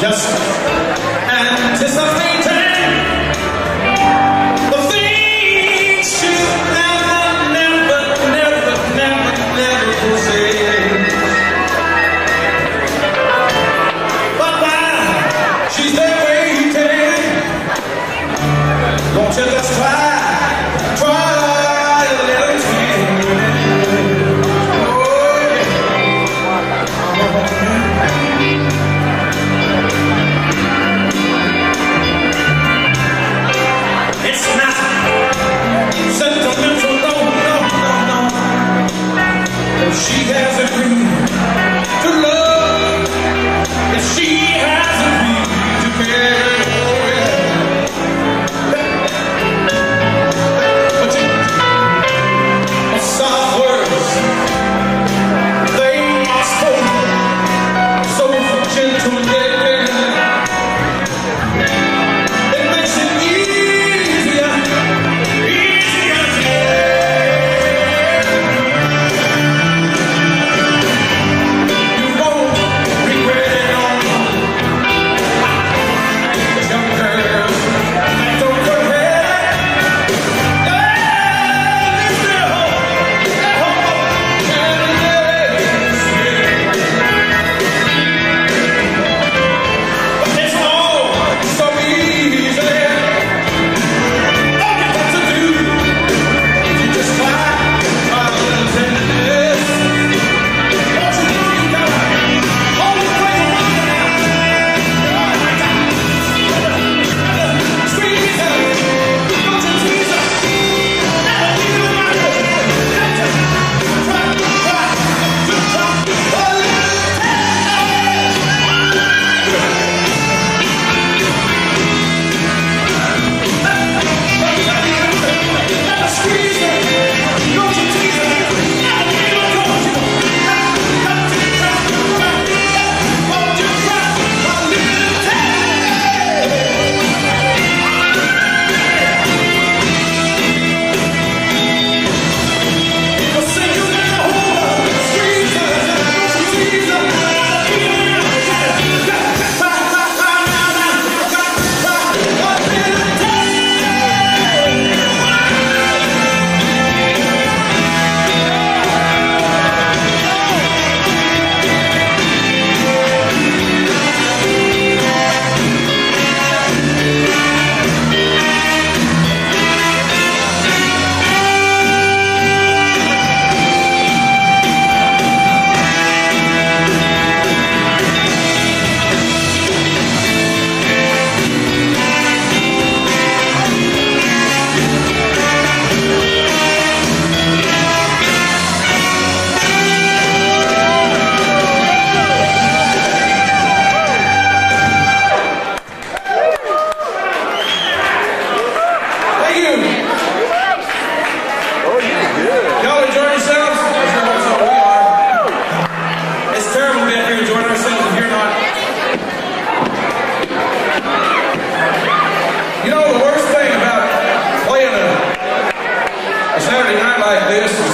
just anticipating the things you never say. But while she's there waiting, won't you just try a little thing? It's not sentimental, no. If she has agreed to love, if she has agreed to care, but the soft words, they are spoken so gently. It makes it easier to care. You won't regret it no more. Young girls, don't forget. There's still hope and but it's all so easy. All you got to do is you just try a little tenderness. Don't you know you gotta hold the flame around. Squeeze her, don't you tease her. Never leave her out. Try a little never squeeze her, don't you tease her. Never leave her go. Won't you try a little people say you never hold her, squeeze her, don't you tease her. Thank you. Y'all enjoy yourselves? We are. It's terrible to be up here enjoying ourselves if you're not. You know, the worst thing about playing a Saturday night like this